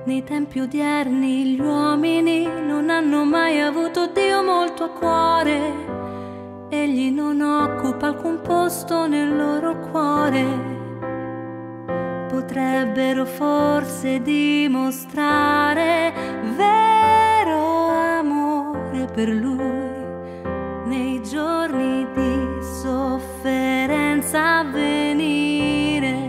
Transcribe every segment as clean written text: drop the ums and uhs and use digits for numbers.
Nei tempi odierni gli uomini non hanno mai avuto Dio molto a cuore. Egli non occupa alcun posto nel loro cuore. Potrebbero forse dimostrare vero amore per Lui nei giorni di sofferenza a venire.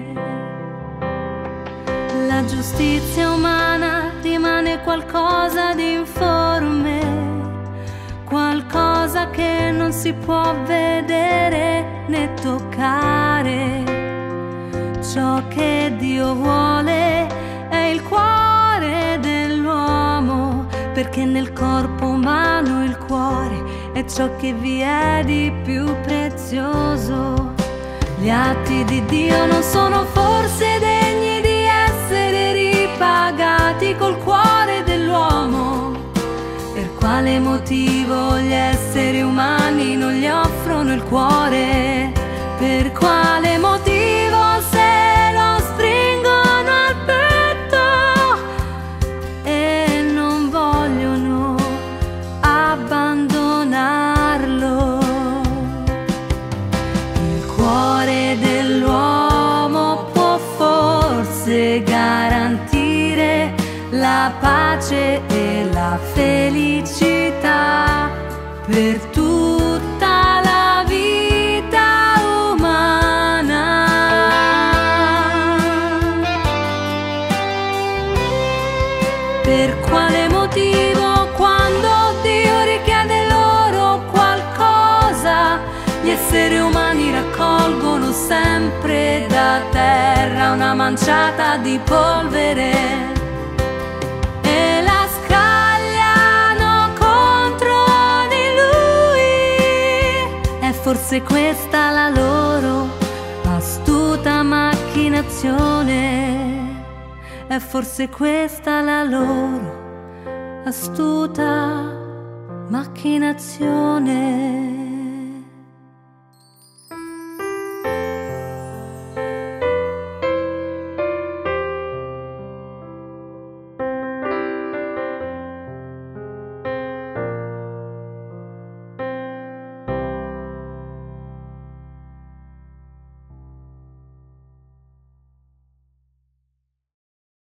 La giustizia umana rimane qualcosa di informe, qualcosa che non si può vedere né toccare. Ciò che Dio vuole è il cuore dell'uomo, perché nel corpo umano il cuore è ciò che vi è di più prezioso. Gli atti di Dio non sono forse degni di essere ripagati col cuore dell'uomo? Per quale motivo gli esseri umani non gli offrono il cuore? Per quale motivo se lo stringono al petto e non vogliono abbandonarlo? Il cuore dell'uomo può forse garantire la pace e la felicità per tutta la vita umana. Per quale motivo quando Dio richiede loro qualcosa, gli esseri umani raccolgono sempre da terra una manciata di polvere e la scagliano contro di Lui? È forse questa la loro astuta macchinazione? È forse questa la loro astuta macchinazione?